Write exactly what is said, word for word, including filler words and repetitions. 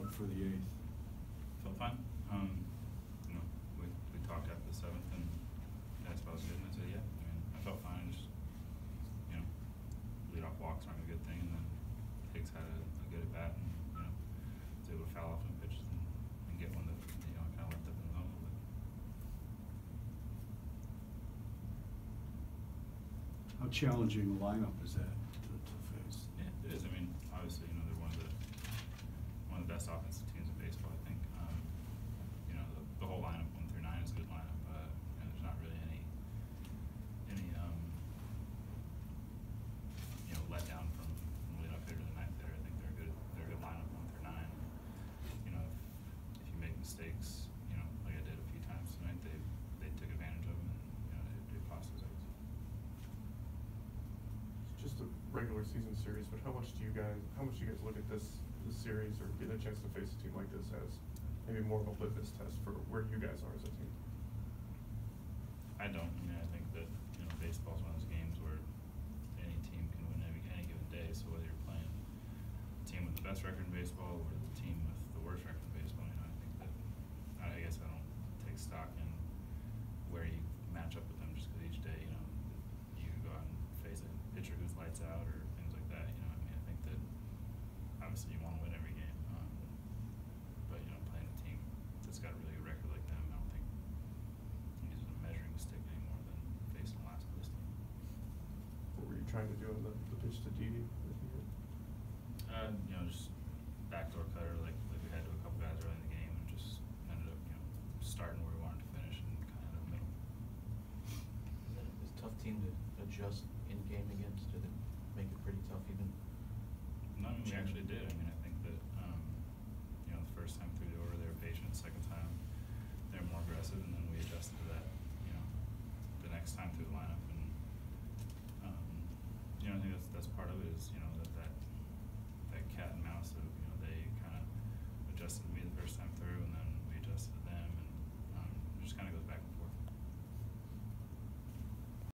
felt for the eighth? Felt fine. Um, you know, we, we talked after the seventh and asked if I was good, and I said, yeah. I mean, I felt fine. Just, you know, lead off walks aren't a good thing, and then Hicks had a, a good at bat, and, you know, was able to foul off some pitches and, and get one that, you know, kind of left up in the zone a little bit. How challenging a lineup is that to, to face? Yeah, it is. I mean, obviously, you know, they're one of the one of the best offensive teams in baseball, I think. Um, you know, the, the whole lineup, one through nine, is a good lineup. Uh, you know, there's not really any any um, you know, letdown from, from the leadoff hitter to the ninth hitter. I think they're a good they're a good lineup, one through nine. You know, if, if you make mistakes, you know, like I did a few times tonight, they they took advantage of them, and you know, it, it cost us outs. Just a regular season series, but how much do you guys, how much do you guys look at this, this series or get a chance to face a team like this as maybe more of a litmus test for where you guys are as a team? I don't. I mean, I think that, you know, baseball's one of those games where any team can win any, any given day. So whether you're playing the team with the best record in baseball or the team with the worst record in baseball, you know, I think that, I guess I don't take stock in where you match up with them just because each day, you know, you go out and face a pitcher who's lights out or things like that. You know, I mean, I think that obviously you want to win every game, um, but you know, playing a team that's got a really good record like them, I don't think you're using a measuring stick any more than facing a last place team. What were you trying to do in the, the pitch to Didi? Uh, you know, just backdoor cutter like like we had to a couple guys early in the game, and just ended up, you know, starting where we wanted to finish and kind of in the middle. It's a tough team to adjust in game against. Did it make it pretty tough even? No, I mean, we actually did. I mean, I think that, um, you know, the first time through the order they were patient. Second time they were more aggressive, and then we adjusted to that, you know, the next time through the lineup. And um, you know, I think that's that's part of it is, you know, that, that